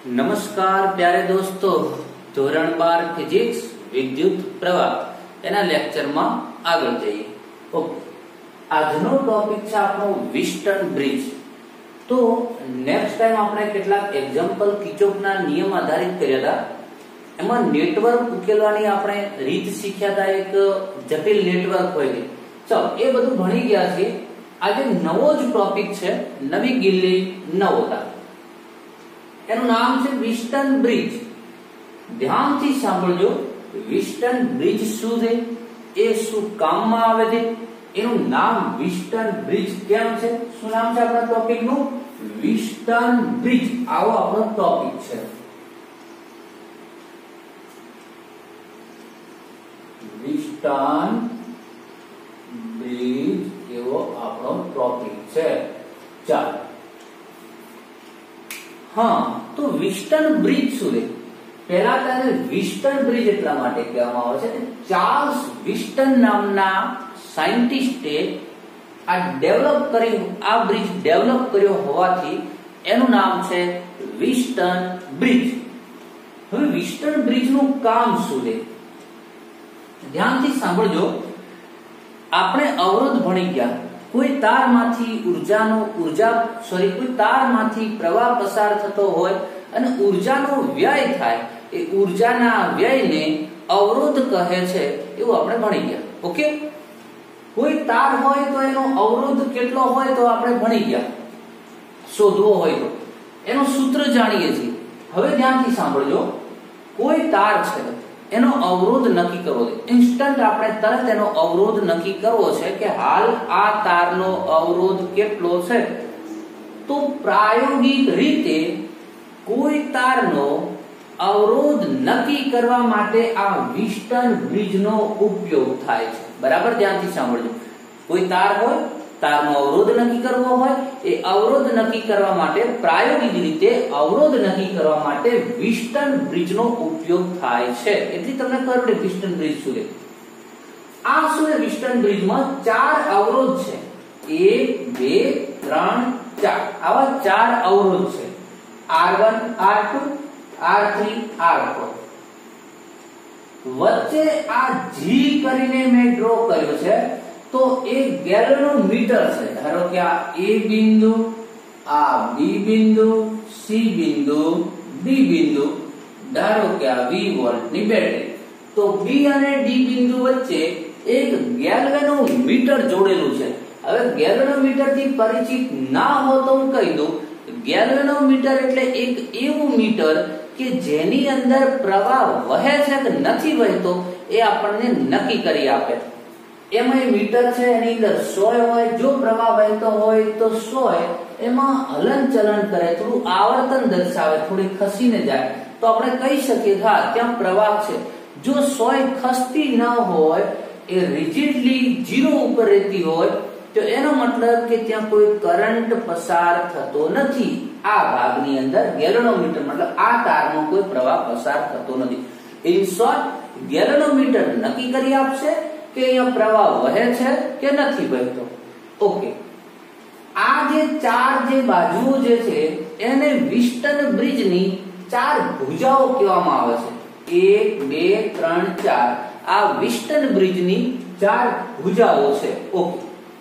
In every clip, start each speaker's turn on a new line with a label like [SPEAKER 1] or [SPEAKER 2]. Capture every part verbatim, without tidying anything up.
[SPEAKER 1] નમસ્કાર પ્યારે દોસ્તો, ધોરણ બાર ફિઝિક્સ વિદ્યુત પ્રવાહ એના લેક્ચરમાં આગળ જઈએ. ઓકે, આજનો ટોપિક છે આપણો વિસ્ટન બ્રિજ. તો નેક્સ્ટ ટાઈમ આપણે કેટલાક એક્ઝામ્પલ કિર્ચોફના નિયમ આધારિત કર્યા હતા. એમાં નેટવર્ક ઉકેલવાની આપણે રીત શીખ્યા હતા. એક જટિલ નેટવર્ક હોય છે. ચલો, એ બધું ભણી ગયા છે. આજે નવો જ ટોપિક છે, નવી ગિલ્લી નવોતા. એનું નામ છે વિસ્ટન બ્રિજ. ધ્યાનથી સાંભળજો. વિસ્ટન બ્રિજ શું છે, એ શું કામમાં આવે છે, એનું નામ વિસ્ટન બ્રિજ કેમ છે, શું નામ છે આપણા ટોપિક નું? Wheatstone bridge. આવો આપણો ટોપિક છે. વિસ્ટન બ્રિજ એવો આપણો ટોપિક છે. ચાલો, હા, તો વિસ્ટન બ્રિજ શું છે? પહેલા તેને વિસ્ટન બ્રિજ એટલા માટે કહેવામાં આવે છે કે ચાર્લ્સ વિસ્ટન નામના સાયન્ટિસ્ટે આ ડેવલપ કર્યું, આ બ્રિજ ડેવલપ કર્યો હોવાથી એનું નામ છે વિસ્ટન બ્રિજ. હવે વિસ્ટન બ્રિજનું કામ શું છે? ધ્યાનથી સાંભળજો. આપણે અવરોધ ભણી ગયા. કોઈ તારમાંથી ઉર્જાનો ઉર્જા સોરી કોઈ તારમાંથી પ્રવાહ પસાર થતો હોય અને ઉર્જાનો વ્યય થાય, એ ઉર્જાના વ્યયને અવરોધ કહે છે, એવું આપણે ભણી ગયા. ઓકે, કોઈ તાર હોય તો એનો અવરોધ કેટલો હોય તો આપણે ભણી ગયા. શોધવો હોય તો એનું સૂત્ર જાણીએ છીએ. હવે ધ્યાનથી સાંભળજો. કોઈ તાર છે, એનો અવરોધ નક્કી કરવો છે. ઇન્સ્ટન્ટ આપણે તરત એનો અવરોધ નક્કી કરવો છે કે હાલ આ તારનો અવરોધ કેટલો છે. તો પ્રાયોગિક રીતે કોઈ તારનો અવરોધ નક્કી કરવા માટે આ વિસ્ટન બ્રિજનો ઉપયોગ થાય છે. બરાબર, ધ્યાનથી સાંભળજો. કોઈ તાર હોય, તારનો અવરોધ નક્કી કરવો હોય, એ અવરોધ નક્કી કરવા માટે પ્રાયોગિક રીતે અવરોધ નક્કી કરવા માટે વિસ્ટન બ્રિજનો ઉપયોગ થાય છે. એટલી તમને ખબર પડે વિસ્ટન બ્રિજ શું છે. આ શું છે? વિસ્ટન બ્રિજમાં ચાર અવરોધ છે. એક, બે, ત્રણ, ચાર. આવા ચાર અવરોધ છે. R one, R two, R three, R four. વચ્ચે આ જી કરીને મેં ડ્રો કર્યો છે. તો એ ગેલ્વેનોમીટર છે. ધારો કે આ એ બિંદુ, આ બી બિંદુ, સી બિંદુ, ડી બિંદુ. ધારો કે આ વી વોલ્ટની બેટરી. તો બી અને ડી બિંદુ વચ્ચે એક ગેલ્વેનોમીટર જોડેલું છે. હવે ગેલ્વેનોમીટર થી પરિચિત ના હો તો હું કહી દઉં, ગેલ્વેનોમીટર એટલે એક એવું મીટર કે જેની અંદર પ્રવાહ વહે છે કે નથી વહેતો એ આપણને નક્કી કરી આપે. એમાં મીટર છે, એની અંદર સોય હોય. જો પ્રવાહ વહેતો હોય તો સોય એમાં હલન ચલન કરે, થોડું આવર્તન દર્શાવે, થોડી ખસીને જાય, તો આપણે કહી શકીએ હા ત્યાં પ્રવાહ છે. જો સોય ખસતી ન હોય, એ રિજિડલી ઝીરો ઉપર રહેતી હોય, તો એનો મતલબ કે ત્યાં કોઈ કરંટ પસાર થતો નથી. આ ભાગની અંદર ગેલ્વેનોમીટર મતલબ આ તારમાં કોઈ પ્રવાહ પસાર થતો નથી. ઇન શોર્ટ, ગેલ્વેનોમીટર નક્કી કરી આપશે કે અહીંયા પ્રવાહ વહે છે કે નથી વહેતો. ઓકે, આ જે ચાર જે બાજુઓ જે છે એને વિસ્ટન બ્રિજની ચાર ભુજાઓ કહેવામાં આવે છે. એક, બે, ત્રણ, ચાર. આ વિસ્ટન બ્રિજની ચાર ભુજાઓ છે. ઓકે,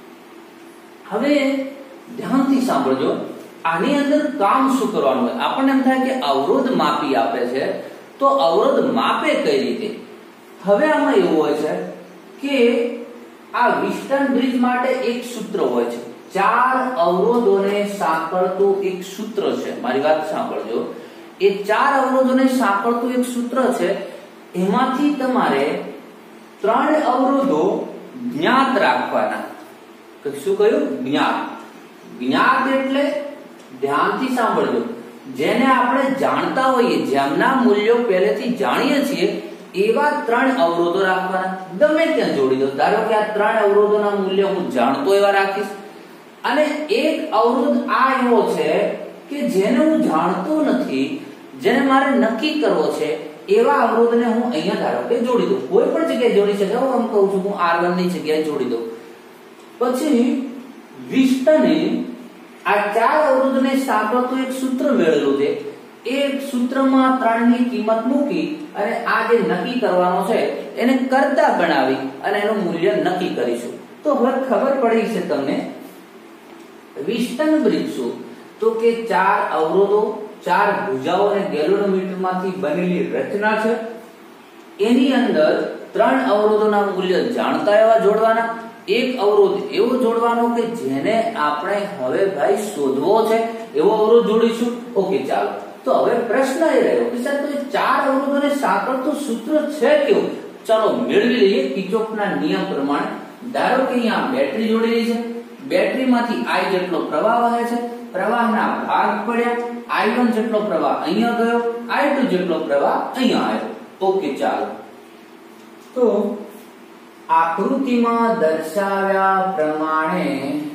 [SPEAKER 1] હવે ધ્યાનથી સાંભળજો. આની અંદર કામ શું કરવાનું હોય? આપણને એમ થાય કે અવરોધ માપી આપે છે, તો અવરોધ માપે કઈ રીતે? હવે આમાં એવું હોય છે કે આ વિસ્ટન બ્રિજ માટે એક સૂત્ર હોય છે. ચાર અવરોધોને સાંકળતું એક સૂત્ર છે. મારી વાત સાંભળજો. એ ચાર અવરોધોને સાંકળતું એક સૂત્ર છે. એમાંથી તમારે ત્રણ અવરોધો જ્ઞાત રાખવાના. શું કહ્યું? જ્ઞાત. જ્ઞાત એટલે ધ્યાનથી સાંભળજો, જેને આપણે જાણતા હોઈએ, જેમના મૂલ્યો પહેલેથી જાણીએ છીએ, એવા ત્રણ અવરોધો રાખવાના. ગમે ત્યાં જોડી દો. ધારો કે આ ત્રણ અવરોધોના મૂલ્ય હું જાણતો એવા રાખીશ. અને એક અવરોધ આ એવો છે કે જેને હું જાણતો નથી, જેને મારે નક્કી કરવો છે, એવા અવરોધને હું અહીંયા ધારો કે જોડી દઉં. કોઈ પણ જગ્યાએ જોડી શકે. હું એમ કહું છું હું આર વન ની જગ્યાએ જોડી દઉં. પછી વિસ્ટને આ ચાર અવરોધને સાંકળતું એક સૂત્ર મેળવેલું છે. એ સૂત્રમાં ત્રણની કિંમત મૂકી અને આ જે નક્કી કરવાનો છે એને કરતા ગણાવી અને એનું મૂલ્ય નક્કી કરીશું. તો હવે ખબર પડી છે તમને વિસ્ટન બ્રિજ શું? તો કે ચાર અવરોધો, ચાર ભુજાઓ અને ગેલ્વેનોમીટરમાંથી બનેલી રચના છે. એની અંદર ત્રણ અવરોધોના મૂલ્ય જાણતા એવા જોડવાના, એક અવરોધ એવો જોડવાનો કે જેને આપણે હવે ભાઈ શોધવો છે એવો અવરોધ જોડીશું. ઓકે, ચાલો. તો હવે પ્રશ્ન એ રહ્યો કે સર તો ચાર અવરોધોને સાંકળતું સૂત્ર છે કેવું? ચાલો મેળવી લઈએ કિર્ચોફના નિયમ પ્રમાણે. ધારો કે અહીંયા બેટરી જોડેલી છે, બેટરીમાંથી I જેટલો પ્રવાહ વહે છે, પ્રવાહના ભાગ પડ્યા, આઈ વન જેટલો પ્રવાહ અહીંયા ગયો, આઈ ટુ જેટલો પ્રવાહ અહીંયા આવ્યો. ઓકે, ચાલો. તો આકૃતિમાં દર્શાવ્યા પ્રમાણે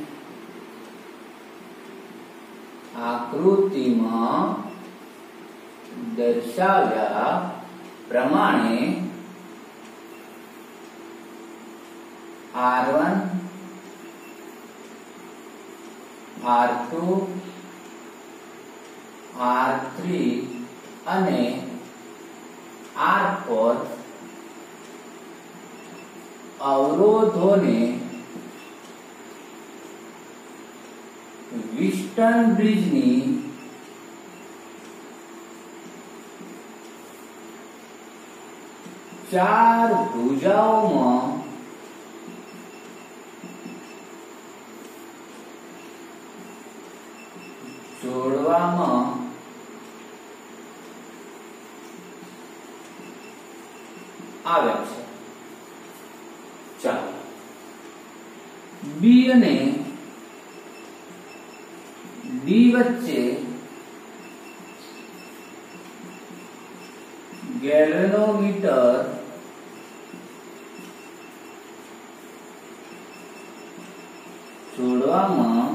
[SPEAKER 1] આકૃતિમાં દર્શાવ્યા પ્રમાણે R one, R two, R three અને આર ફોર અવરોધોને વિસ્ટન બ્રિજની ચાર ભુજાઓમાં જોડવામાં આવ્યા છે. ચાલો, બી અને ડી વચ્ચે ગેલ્વેનોમીટર જોડવામાં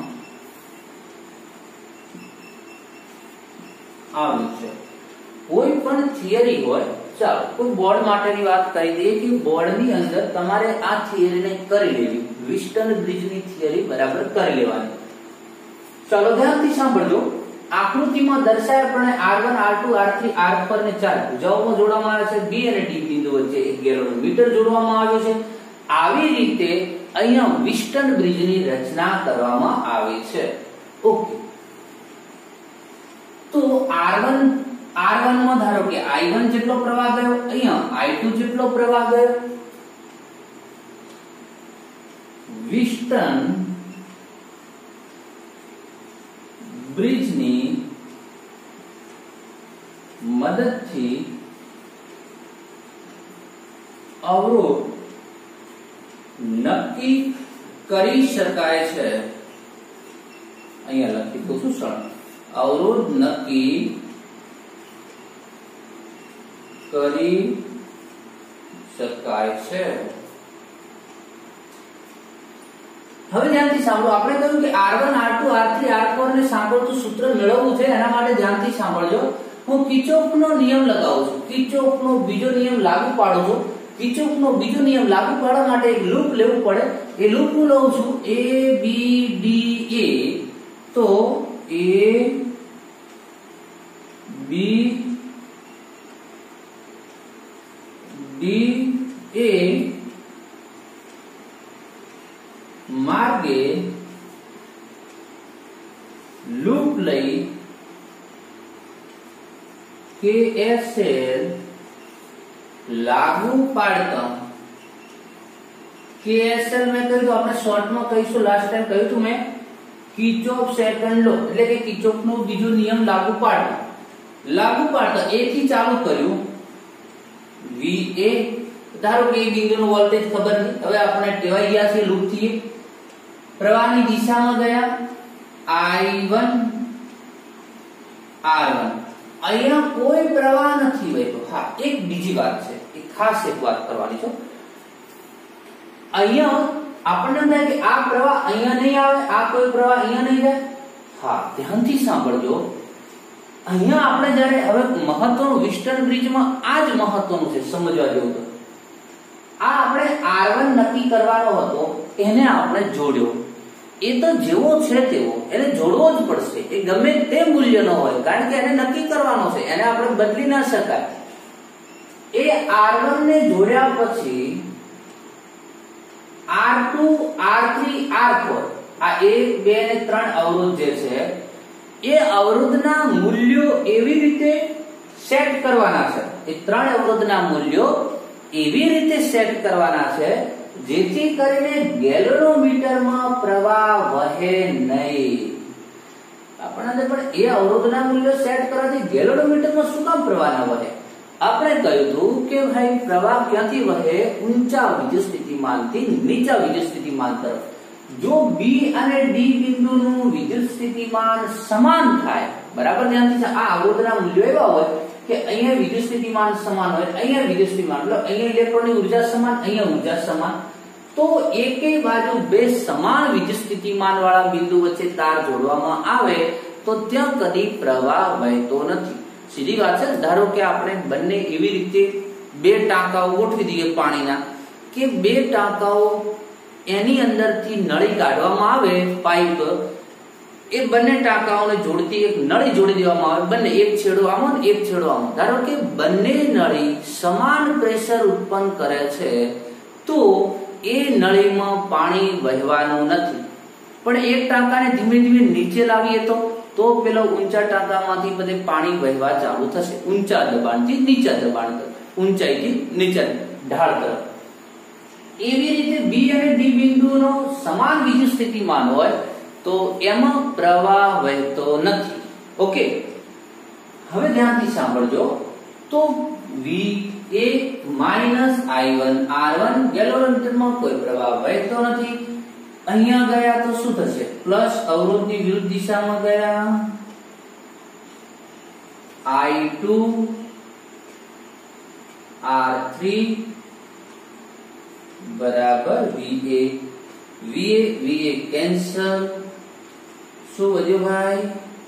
[SPEAKER 1] આવ્યું છે. કોઈ પણ થિયરી હોય, ચાલો કોઈ બોર્ડ માટેની વાત કરી દઈએ કે બોર્ડની અંદર તમારે આ થિયરીને કરી લેવી, વિસ્ટન બ્રિજની થિયરી બરાબર કરી લેવાની. ચાલો ધ્યાનથી સાંભળજો. આકૃતિમાં દર્શાવ્યા પ્રમાણે R one, R two, R three, R four ને ચાર ભુજાઓમાં જોડવામાં આવે છે. બી અને ડી બિંદુ વચ્ચે એક ગેલ્વેનોમીટર જોડવામાં આવ્યું છે. આવી રીતે અહીંયા વિસ્ટન બ્રિજની રચના કરવામાં આવી છે. ઓકે, તો આર વન આર વન માં ધારો કે આઈ વન જેટલો પ્રવાહ ગયો, અહીંયા આઈ ટુ જેટલો પ્રવાહ ગયો. વિસ્ટન બ્રિજની મદદથી અવરોધ નક્કી કરી શકાય છે. અહીંયા લખી દઉં છું સર, અવરોધ નક્કી કરી શકાય છે. હવે ધ્યાનથી સાંભળો. આપણે કહ્યું કે R one, R two, R three, R four ને સાંકળતું સૂત્ર મેળવવું છે. એના માટે ધ્યાનથી સાંભળજો. હું કિર્ચોફનો નિયમ લગાવું છું, કિર્ચોફનો બીજો નિયમ લાગુ પાડું છું. કિર્ચોફનો બીજો નિયમ લાગુ પાડવા માટે એક લૂપ લેવું પડે. એ લૂપ હું લઉં છું એ બી ડી એ. તો એ બી ડી એ માર્ગે લૂપ લઈ કે એસ એલ લાગુ પાડતા. કે એસ એલ મેં કહ્યું તો આપણે શોર્ટમાં કહીશું, લાસ્ટ ટાઈમ કહ્યું હતું મેં, કિર્ચોફ સેકન્ડ લો, એટલે કે કિર્ચોફનો બીજો નિયમ લાગુ પાડો. લાગુ પાડતા એ થી ચાલુ કર્યું. વી એ ધારો કે એ બિંદુનો વોલ્ટેજ ખબર નહીં, હવે આપણે ટેવાઈ ગયા છે લૂપ થી. પ્રવાહની દિશામાં ગયા આઈ વન, આર વન. અહીંયા કોઈ પ્રવાહ નથી વહેતો. હા, એક બીજી વાત છે, એક ખાસ એક વાત કરવાની છે. અહીંયા આપણને એમ થાય કે આ પ્રવાહ અહીંયા નહીં આવે, આ કોઈ પ્રવાહ અહીંયા નહીં જાય. હા, ધ્યાનથી સાંભળજો. અહીંયા આપણે જ્યારે હવે મહત્વનું વિસ્ટન બ્રિજમાં આ જ મહત્વનું છે, સમજવા જેવું. આ આપણે આર વન નક્કી કરવાનો હતો, એને આપણે જોડ્યો. એ તો જેવો છે તેવો એને જોડવો જ પડશે, એ ગમે તે મૂલ્યનો હોય, કારણ કે એને નક્કી કરવાનો છે, એને આપણે બદલી ના શકાય. એ આર વન ને જોડ્યા પછી R two, R three, R four આ એક, બે ને ત્રણ અવરોધ જે છે એ અવરોધના મૂલ્યો એવી રીતે સેટ કરવાના છે, એ ત્રણ અવરોધના મૂલ્યો એવી રીતે સેટ કરવાના છે જેથી કરીને ગેલ્વેનોમીટરમાં પ્રવાહ વહે નહીં. આપણને પણ એ અવરોધના મૂલ્યો સેટ કરવાથી ગેલ્વેનોમીટરમાં શું કામ પ્રવાહ ન વહે? આપણે કહ્યું હતું કે ભાઈ પ્રવાહ ક્યાંથી વહે? ઊંચા વિદ્યુત સ્થિતિમાનથી નીચા વિદ્યુત સ્થિતિમાન તરફ. જો બી અને ડી બિંદુનું વિદ્યુત સ્થિતિમાન સમાન થાય, બરાબર ધ્યાનથી, આ અવરોધના મૂલ્યો એવા હોય કે અહીંયા વિદ્યુત સ્થિતિમાન સમાન હોય, અહીંયા વિદ્યુત સ્થિતિમાન એટલે અહીંયા ઇલેક્ટ્રોનની ઊર્જા સમાન, અહીંયા ઊર્જા સમાન, તો એકેય બાજુ બે સમાન વિદ્યુત સ્થિતિમાન વાળા બિંદુ વચ્ચે તાર જોડવામાં આવે તો ત્યાં કદી પ્રવાહ વહેતો નથી. સીધી વાત છે. ધારો કે આપણે બંને એવી રીતે બે ટાંકાઓ ગોઠવી દઈએ પાણીના, કે બે ટાંકાઓ એની અંદરથી નળી કાઢવામાં આવે, પાઇપ, એ બંને ટાંકાઓને જોડતી એક નળી જોડી દેવામાં આવે, બંને એક છેડો આમ અને એક છેડો આમ. ધારો કે બંને નળી સમાન પ્રેશર ઉત્પન્ન કરે છે તો એ નળીમાં પાણી વહેવાનું નથી. પણ એક ટાંકાને ધીમે ધીમે નીચે લાવીએ તો તો પેલો ઊંચા ટાંકામાંથી બધે પાણી વહેવા ચાલુ થશે, ઊંચા દબાણથી નીચા દબાણ તરફ, ઊંચાઈથી નીચા ઢાળ તરફ. એવી રીતે બી અને ડી બિંદુનો સમાન વિદ્યુત સ્થિતિમાન હોય તો એમાં પ્રવાહ વહેતો નથી. ઓકે, હવે ધ્યાનથી સાંભળજો. તો V A minus I one R one ગેલ્વેનોમીટરમાં કોઈ પ્રવાહ વહેતો નથી. અહીંયા ગયા તો શું થશે? પ્લસ અવરોધની વિરુદ્ધ દિશામાં ગયા, આઈ ટુ આર થ્રી બરાબર વીએ, વીએ વીએ કેન્સલ, શું વધ્યું ભાઈ?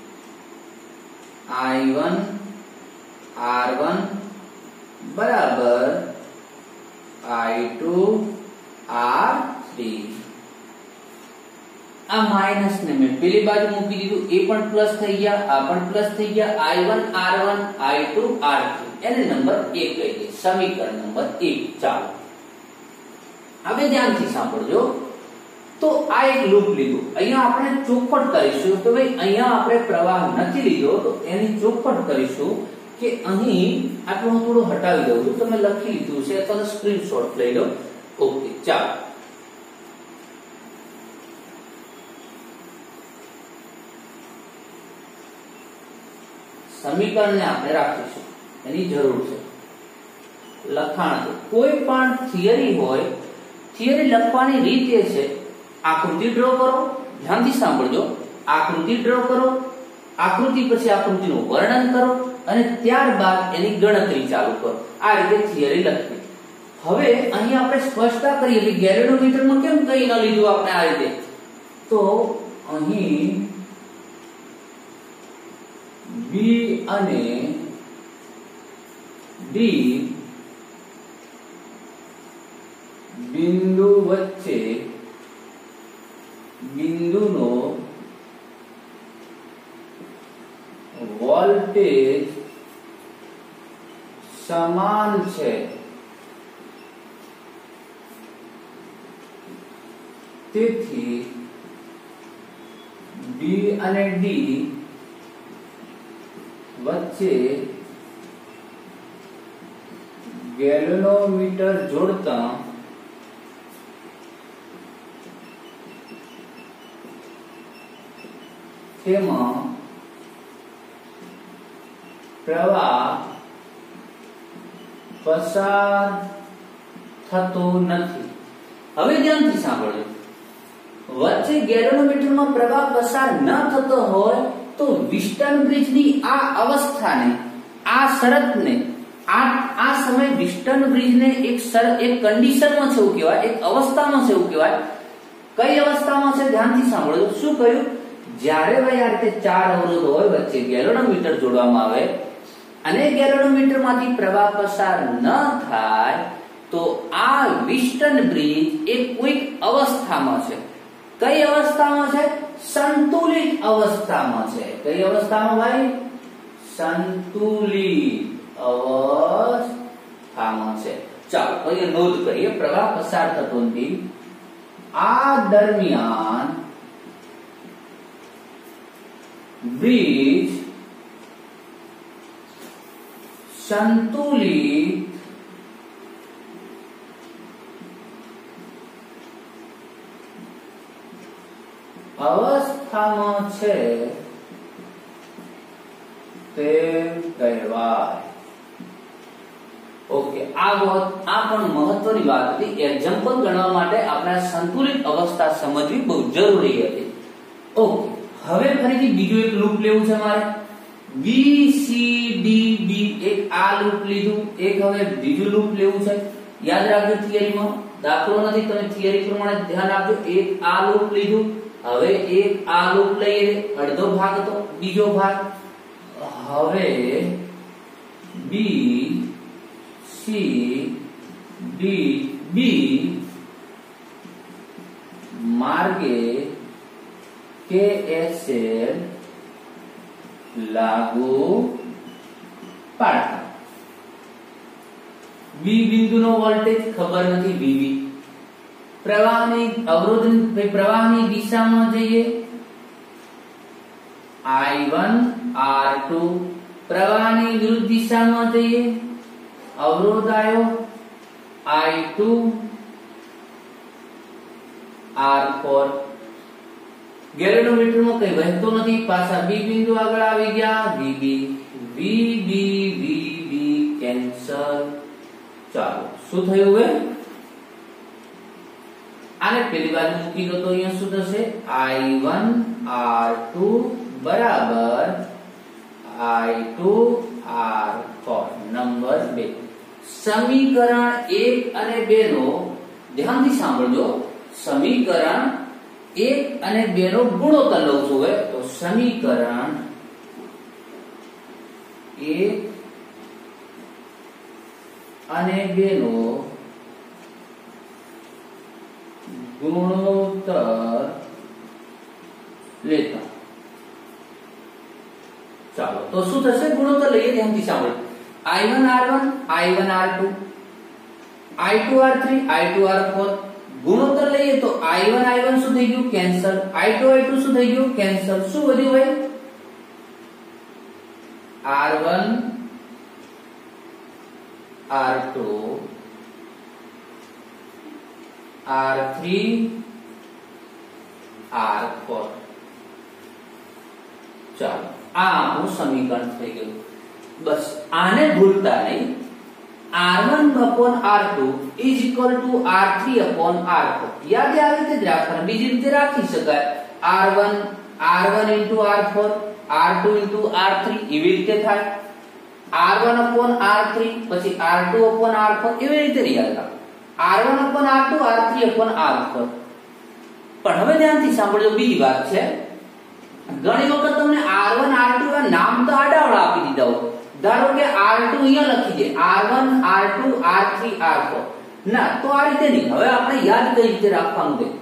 [SPEAKER 1] આઈ વન આર વન બરાબર આઈ ટુ આર થ્રી. આ માઇનસ ને મેં પેલી બાજુ મૂકી દીધું, એ પણ પ્લસ થઈ ગયા, આ પણ પ્લસ થઈ ગયા. I one R one I two R three એને નંબર એક કહી દે, સમીકરણ નંબર એક. ચાલો હવે ધ્યાનથી સાંભળજો. તો આ એક લૂપ લીધું, અહીંયા આપણે ચોખવટ કરીશું કે ભાઈ અહીંયા આપણે પ્રવાહ નથી લીધો, તો એની ચોખવટ કરીશું કે અહીં આટલું હું થોડું હટાવી દઉં છું, તમે લખી લીધું છે અથવા તો સ્ક્રીનશોટ લઈ લો. ઓકે, ચાલો સમીકરણને આપણે રાખીશું, એની જરૂર છે. લખાણ કોઈ પણ થિયરી હોય, થિયરી લખવાની રીત એ છે, આકૃતિ ડ્રો કરો, ધ્યાનથી સાંભળજો, આકૃતિ ડ્રો કરો, આકૃતિ પછી આકૃતિનું વર્ણન કરો અને ત્યારબાદ એની ગણતરી ચાલુ કરો. આ રીતે થિયરી લખવી. હવે અહીં આપણે સ્પષ્ટતા કરીએ કે ગેલ્વેનોમીટરમાં કેમ કઈ ન લીધું આપણે આ રીતે? તો અહીં બી અને ડી બિંદુ વચ્ચે બિંદુનો વોલ્ટેજ સમાન છે, તેથી બી અને ડી વચ્ચે ગેલ્વેનોમીટર જોડતા તેમાં પ્રવાહ પસાર થતો નથી. હવે ધ્યાનથી સાંભળો, વચ્ચે ગેલ્વેનોમીટરમાં પ્રવાહ પસાર ન થતો હોય તો વિસ્ટન બ્રિજની આ અવસ્થાને, આ શરતને, આ આ સમય વિસ્ટન બ્રિજને એક શરત, એક કન્ડિશનમાં છે એવું કહેવાય, એક અવસ્થામાં છે એવું કહેવાય. કઈ અવસ્થામાં છે? ધ્યાનથી સાંભળો. શું કહ્યું? જ્યારે ભાઈ આ રીતે ચાર અવરોધ હોય, વચ્ચે ગેલ્વેનોમીટર જોડવામાં આવે અને ગેલ્વેનોમીટરમાંથી પ્રવાહ પસાર ન થાય તો આ વિસ્ટન બ્રિજ એ કોઈક અવસ્થામાં છે. કઈ અવસ્થામાં છે? સંતુલિત અવસ્થામાં છે. કઈ અવસ્થામાં ભાઈ? સંતુલિત અવસ્થામાં છે. ચાલો અહીંયા નોંધ કરીએ. પ્રવાહ પસાર થતો નથી, આ દરમિયાન બ્રિજ સંતુલિત અવસ્થામાં છે તેમ કહેવાય. ઓકે, આ આ પણ મહત્વની વાત હતી. એક્ઝામ્પલ ગણવા માટે આપણે સંતુલિત અવસ્થા સમજવી બહુ જરૂરી હતી. ઓકે, હવે ફરીથી બીજું એક લૂપ લેવું છે મારે. બી સી ડી ડી એક આ લૂપ લીધું, એક હવે બીજું લૂપ લેવું છે. યાદ રાખજો થિયરીમાં દાખલો નથી, તમે થિયરી પ્રમાણે ધ્યાન આપજો. એક આ લૂપ લીધું, હવે એક આ લૂપ લઈએ, અડધો ભાગ હતો, બીજો ભાગ. હવે બી સી ડી બી માર્ગે કે એસ એલ લાગુ પાડતા. બી બિંદુનો વોલ્ટેજ ખબર નથી, વીવી. પ્રવાહની અવરોધ પ્રવાહની દિશામાં જઈએ, આઈ વન આર ટુ. પ્રવાહની વિરુદ્ધ દિશામાં જઈએ, અવરોધ આવ્યો આઈ ટુ આર ફોર. ગેલેનોમીટરમાં કઈ વહેતો નથી, પાછા બી બિંદુ આગળ આવી ગયા, વીબી. VB VB cancel. ચાલો શું થયું? હવે આને પેલી બાજુ મૂકી દો તો અહીંયા શું થશે? આઈ વન આર ટુ બરાબર I two R four. Number બે. સમીકરણ એક અને બે નો ધ્યાનથી સાંભળજો. સમીકરણ એક અને બે નો ગુણોત્તર લઉં છું. હવે તો સમીકરણ એક અને બે નો ગુણોત્તર લેતા. ચાલો તો શું થશે? ગુણોત્તર લઈએ, ધ્યાનથી સાંભળો. I one R one I one R two I two R three I two R four. ગુણોત્તર લઈએ તો આઈ વન આઈ વન શું થઈ ગયું? Cancel. I two I two શું થઈ ગયું? કેન્સલ. શું વધ્યું ભાઈ? R one R two R three R four. ચાલો આ આપણું સમીકરણ થઈ ગયું. બસ આને ભૂલતા નહીં. R one upon R two is equal to R three upon R four. યાદ આવી રીતે જ રાખવાનું, બીજી રીતે રાખી શકાય. R one R one into R four, R two into R three એવી રીતે થાય. R one upon R three પછી R two upon R four એવી રીતે યાદ રાખો. R one upon R two R three upon R four. પણ હવે ધ્યાનથી સાંભળજો, બીજી વાત છે. ઘણી વખત તમને આર વન આર ટુ ના નામ તો આડાવડા આપી દીધા હોય. ધારો કે આર ટુ અહીંયા લખી દે, R one R two R three R four. ના, તો આ રીતે નહીં. હવે આપણે યાદ કઈ રીતે રાખવાનું છે?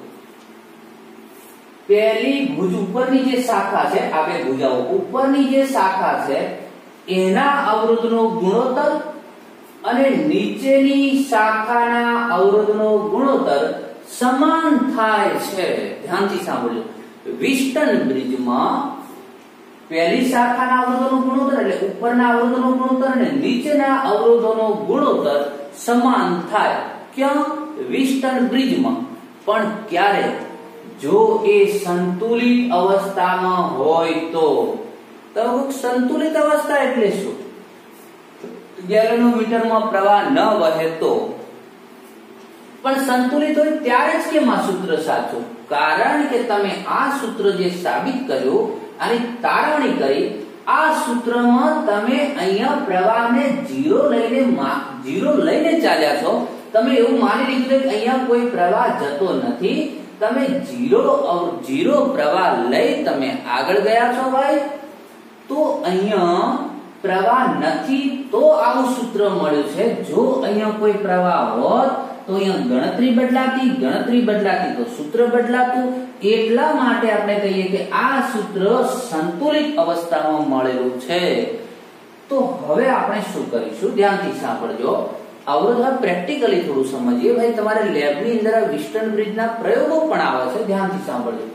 [SPEAKER 1] પહેલી ભુજ ઉપરની જે શાખા છે, આ બે ભુજાઓ ઉપરની જે શાખા છે એના અવરોધનો ગુણોત્તર અને નીચેની શાખાના અવરોધનો ગુણોત્તર સમાન થાય છે. ધ્યાનથી સાંભળજો. વિસ્ટન બ્રિજમાં પહેલી શાખાના અવરોધોનો ગુણોત્તર એટલે ઉપરના અવરોધોનો ગુણોત્તર અને નીચેના અવરોધોનો ગુણોત્તર સમાન થાય. ક્યાં? વિસ્ટન બ્રિજમાં. પણ ક્યારે? જો એ સંતુલિત અવસ્થામાં હોય તો. તો સંતુલિત અવસ્થા એટલે શું? ગેલેનોમીટરમાં પ્રવાહ ન વહે તો. પણ સંતુલિત હોય ત્યારે જ કેમ આ સૂત્ર સાચું? કારણ કે તમે આ સૂત્ર જે સાબિત કર્યું અને તારવણી કરી, આ સૂત્રમાં તમે અહીંયા પ્રવાહને ઝીરો લઈને ઝીરો લઈને ચાલ્યા છો. તમે એવું માની લીધું કે અહીંયા કોઈ પ્રવાહ જતો નથી. તમે ઝીરો ઝીરો પ્રવાહ લઈ તમે આગળ ગયા છો ભાઈ. તો અહીંયા પ્રવાહ નથી તો આવું સૂત્ર મળ્યું છે. જો અહીંયા કોઈ પ્રવાહ હોત તો અહીંયા ગણતરી બદલાતી, ગણતરી બદલાતી તો સૂત્ર બદલાતું, એટલા માટે આપણે કહીએ કે આ સૂત્ર સંતુલિત અવસ્થામાં મળેલું છે. તો હવે આપણે શું કરીશું, ધ્યાનથી સાંભળજો. અવરોધ પ્રેક્ટિકલી થોડું સમજીએ. ભાઈ તમારે લેબની અંદર વિસ્ટન બ્રિજના પ્રયોગો પણ આવે છે, ધ્યાનથી સાંભળજો.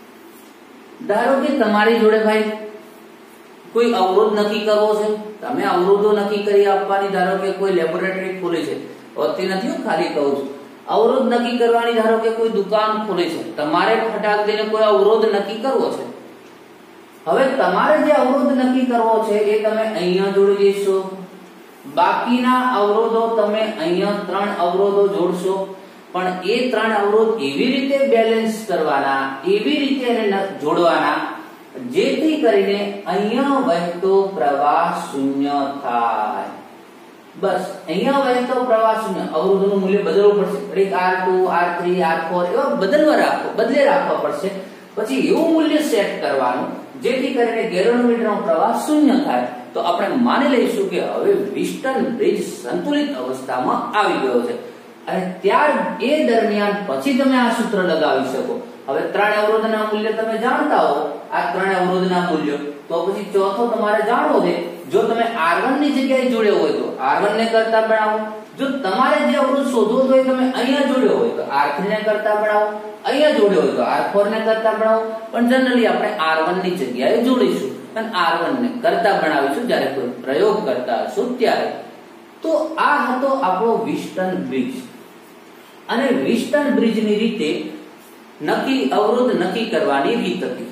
[SPEAKER 1] ધારો કે તમારી જોડે ભાઈ કોઈ અવરોધ નક્કી કરવો છે, તમે અવરોધો નક્કી કરી આપવાની, ધારો કે કોઈ લેબોરેટરી ખોલી છે, હોતી નથી ખાલી કહું છું, અવરોધ નક્કી કરવાની, ધારો કે કોઈ દુકાન ખોલી છે, તમારે ફટાક દઈને કોઈ અવરોધ નક્કી કરવો છે. હવે તમારે જે અવરોધ નક્કી કરવો છે એ તમે અહીંયા જોડી દેશો, બાકીના અવરોધો તમે અહીંયા ત્રણ અવરોધો જોડશો, પણ એ ત્રણ અવરોધ એવી રીતે બેલેન્સ કરવાના, એવી રીતે એને જોડવાના જેથી કરીને અહીંયા વહેતો પ્રવાહ શૂન્ય થાય. બસ અહીંયા વહેતો પ્રવાહ શૂન્ય. અવરોધોનું મૂલ્ય બદલવું પડશે, R two, R three, R four એવા બદલવા રાખો, બદલે રાખવા પડશે. પછી એવું મૂલ્ય સેટ કરવાનું જેથી કરીને ગેલ્વેનોમીટરનો પ્રવાહ શૂન્ય થાય. તો આપણે માની લઈશું કે હવે વિસ્ટન બ્રિજ સંતુલિત અવસ્થામાં આવી ગયો છે. અને ત્યાર એ દરમિયાન પછી તમે આ સૂત્ર લગાવી શકો. હવે ત્રણ અવરોધના મૂલ્ય તમે જાણતા હો, આ ત્રણ અવરોધના મૂલ્ય, તો પછી ચોથો તમારે જાણવો છે. જો તમે આર વન ની જગ્યાએ જોડ્યો હોય તો આર વન ને કરતા બનાવો. જો તમારે જે અવરોધ શોધવો હોય તમે અહીંયા જોડ્યો હોય તો આર થ્રી ને કરતા બનાવો, અહીંયા જોડ્યો હોય તો આર ફોર ને કરતા બનાવો. પણ જનરલી આપણે આર વન ની જગ્યાએ જોડીશું અને આર વન ને કરતા બનાવીશું જ્યારે કોઈ પ્રયોગ કરતા હશું ત્યારે. તો આ હતો આપણો વિસ્ટન બ્રિજ. અને વિસ્ટન બ્રિજની રીતે નક્કી અવરોધ નક્કી કરવાની રીત હતી.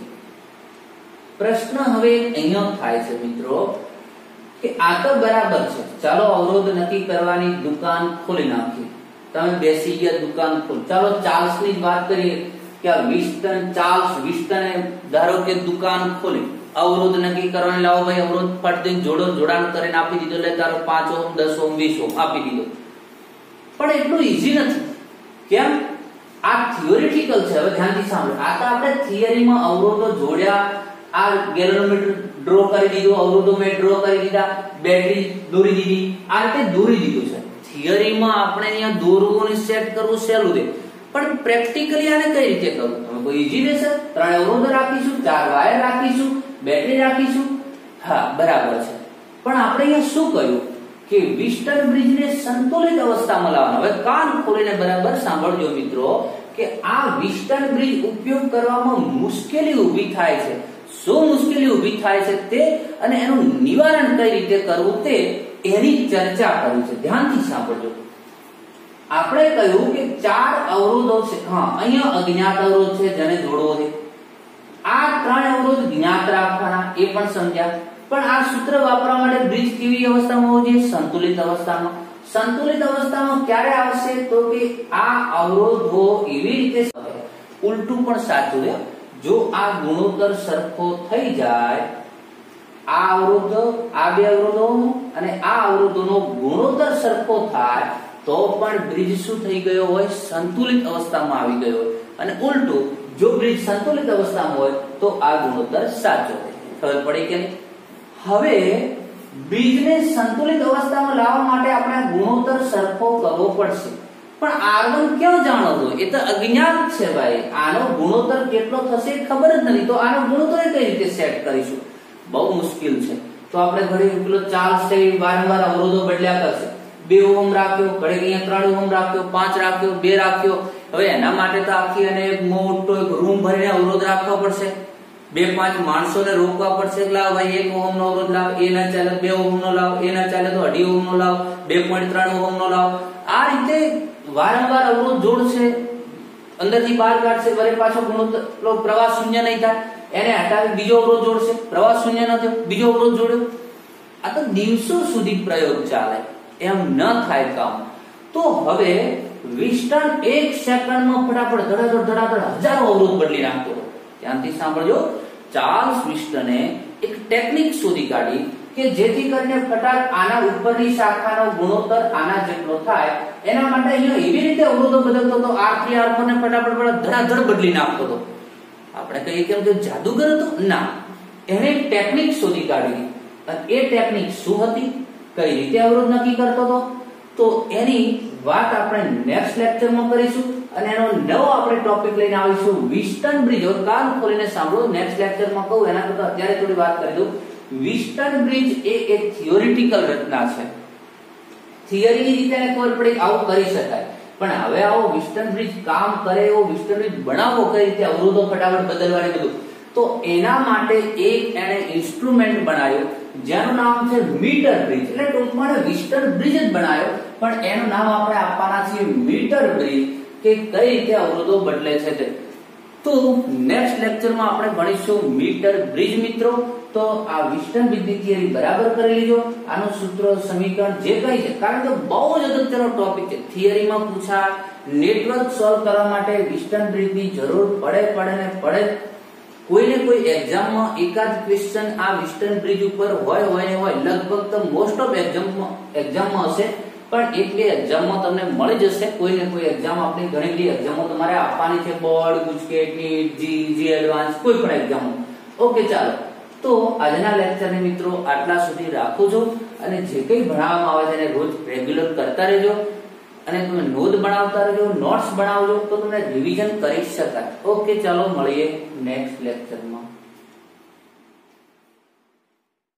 [SPEAKER 1] પ્રશ્ન હવે અહીંયા થાય છે મિત્રો કે આ તો બરાબર છે, ચાલો અવરોધ નક્કી કરવાની દુકાન ખોલી નાખી, તમે બેસી ગયા દુકાન ખોલ. ચાલો ચાર્લ્સ ની જ વાત કરીએ કે આ વિસ્ટન, ચાર્લ્સ વિસ્ટને ધારો કે દુકાન ખોલી, અવરોધ નક્કી કરવાની, લાવો ભાઈ અવરોધ ફટ દઈને જોડો, જોડાણ કરીને આપી દીધો, એટલે તારો પાંચ ઓહમ, દસ ઓહમ, વીસ ઓહમ આપી દીધો. પણ એટલું ઈઝી નથી. કેમ? આ થિયોરિટિકલ છે. હવે ધ્યાનથી સાંભળો. આ તો આપણે થિયરીમાં અવરોધો જોડ્યા, આ ગેલ્વેનોમીટર ડ્રો કરી દીધું, અવરોધો મેં ડ્રો કરી દીધા, બેટરી દોરી દીધી, આ રીતે દોરી દીધું છે. થિયરીમાં આપણે અહીંયા દોરવું અને સેટ કરવું સહેલું છે, પણ પ્રેક્ટિકલી આને કઈ રીતે કરવું? તમે કોઈ ઈઝી રહેશે? ત્રણ અવરોધો રાખીશું, ચાર વાયર રાખીશું, બેટરી રાખીશું, હા બરાબર છે. પણ આપણે અહીંયા શું કર્યું કે વિસ્ટન બ્રિજને સંતુલિત અવસ્થામાં લાવવાનો. હવે કાન ખોલીને બરાબર સાંભળજો મિત્રો કે આ વિસ્ટન બ્રિજ ઉપયોગ કરવામાં મુશ્કેલી ઊભી થાય છે. શું મુશ્કેલી ઊભી થાય છે તે અને એનું નિવારણ કઈ રીતે કરવું તે એની ચર્ચા કરી છે. ધ્યાનથી સાંભળજો. આપણે કહ્યું કે ચાર અવરોધો છે. હા, અહીંયા અજ્ઞાત અવરોધ છે જેને જોડવો છે. આ ત્રણ અવરોધ જ્ઞાત રાખવાના, એ પણ સમજ્યા. પણ આ સૂત્ર વાપરવા માટે બ્રિજ કેવી અવસ્થામાં હોવો જોઈએ? સંતુલિત અવસ્થામાં. સંતુલિત અવસ્થામાં ક્યારે આવશે? તો કે આ અવરોધો એવી રીતે, ઉલટું પણ સાચું છે. જો આ ગુણોત્તર સરખો થઈ જાય, આ અવરોધો, આ બે અવરોધો અને આ અવરોધોનો ગુણોત્તર સરખો થાય તો પણ બ્રિજ શું થઈ ગયો હોય? સંતુલિત અવસ્થામાં આવી ગયો હોય. અને ઉલટું, જો બ્રિજ સંતુલિત અવસ્થામાં હોય તો આ ગુણોત્તર સાચો હોય. ખબર પડી કે નહીં? હવે બ્રિજને સંતુલિત અવસ્થામાં લાવવા માટે આપણે ગુણોત્તર સરખો કરવો પડશે. પણ આર વન ક્યાં જાણો છો? એ તો અજ્ઞાત છે ભાઈ. આનો ગુણોત્તર કેટલો થશે ખબર જ નથી. તો આનો ગુણોત્તર કઈ રીતે સેટ કરીશું? બહુ મુશ્કેલ છે. તો આપણે ઘડી પેલો ચાર્લ્સ છે વારંવાર અવરોધો બદલ્યા કરશે. બે ઓહમ રાખ્યો, ઘડી અહીંયા ત્રણ ઓહમ રાખ્યો, પાંચ રાખ્યો, બે રાખ્યો. હવે એના માટે તો આખી અને એક મોટો એક રૂમ ભરીને અવરોધ રાખવા પડશે. બે પાંચ માણસોને રોકવા પડશે. લાવ ભાઈ એક ઓહમ નો અવરોધ લાવ, એ ના ચાલે બે ઓહમ નો લાવ, એ ના ચાલે તો અઢી ઓહમ નો લાવ, બે પોઈન્ટ ત્રણ ઓહમ નો લાવ. આ રીતે વારંવાર અવરોધ જોડશે, અંદરથી બહાર કાઢશે, વરે પાછો ગુણોત્તર પ્રવાહ શૂન્ય નહીં થાય, એને હટાવી બીજો અવરોધ જોડશે, પ્રવાહ શૂન્ય ન થયો, બીજો અવરોધ જોડ્યો. આ તો દિવસો સુધી પ્રયોગ ચાલે, એમ ન થાય કામ. તો હવે વિસ્ટન એક સેકન્ડમાં ફટાફટ ધડાધડ ધડાધડ હજારો અવરોધ બદલી નાખતો. ધ્યાનથી સાંભળજો. ચાર્લ્સ વિસ્ટને એક ટેકનિક શોધી કાઢી કે જેથી કરીને ફટાક આના ઉપરની શાખાનો ગુણોત્તર આના જેટલો થાય. એના માટે અહીંયા એવી રીતે અવરોધો બદલતો હતો, આર થ્રી આર ફોર ને ફટાફટ ધડાધડ બદલી નાખતો હતો. આપણે કહીએ કેમ કે જાદુગર હતો? ના, એને એક ટેકનિક શોધી કાઢી. અને એ ટેકનિક શું હતી? કઈ રીતે અવરોધ નક્કી કરતો હતો? તો એની વાત આપણે નેક્સ્ટ લેક્ચરમાં કરીશું અને એનો નવો આપણે ટોપિક લઈને આવીશું વિસ્ટન બ્રિજ. હવે કાન ખોલીને સાંભળો, નેક્સ્ટ લેક્ચરમાં કહું એના કરતા અત્યારે થોડી વાત કરી દઉં. વિસ્ટન બ્રિજ એ એક થિયોરિટિકલ રચના છે. થિયરીની રીતે એને ખબર પડી આવું કરી શકાય, પણ હવે આવો વિસ્ટન બ્રિજ કામ કરે એવો વિસ્ટન બ્રિજ બનાવો કઈ રીતે, અવરોધો ફટાફટ બદલવાની બધું, તો એના માટે એક એને ઇન્સ્ટ્રુમેન્ટ બનાવ્યો જેનું નામ છે મીટર બ્રિજ. એટલે ટૂંકમાં વિસ્ટન બ્રિજ જ બનાવ્યો, પણ એનું નામ આપણે આપવાના છે મીટર બ્રિજ, કે કઈ રીતે અવરોધો બદલે છે તે. તો નેક્સ્ટ લેક્ચરમાં આપણે ભણીશું મીટર બ્રિજ મિત્રો. તો આ વિસ્ટન બ્રિજની થિયરી બરાબર કરી લીજો. આનું સૂત્ર સમીકરણ જે કઈ છે, કારણ કે બહુ જ અગત્યનો ટોપિક છે, થિયરીમાં પૂછા, નેટવર્ક સોલ્વ કરવા માટે વિસ્ટન બ્રિજની જરૂર પડે પડે ને પડે. કોઈને કોઈ એક્ઝામમાં એકાદ ક્વેશ્ચન આ વિસ્ટન બ્રિજ ઉપર હોય હોય ને હોય, લગભગ તો મોસ્ટ ઓફ એક્ઝામમાં એક્ઝામમાં હશે, પણ એક બે એક્ઝામમાં તમને મળી જશે. કોઈને કોઈ એક્ઝામ આપણી ઘણી બધી એક્ઝામો તમારે આપવાની છે, board, GUJCET, NEET, JEE, JEE advance, કોઈ પણ એક્ઝામો. ઓકે, ચાલો તો આજના લેક્ચરને મિત્રો આટલા સુધી રાખું છું, અને જે કંઈ ભણાવવામાં આવે છે એને રોજ રેગ્યુલર કરતા રહેજો, અને તમે નોંધ બનાવતા રહેજો, નોટ્સ બનાવજો, તો તમને રિવિઝન કરી શકાય. ઓકે, ચાલો મળીએ નેક્સ્ટ લેક્ચરમાં.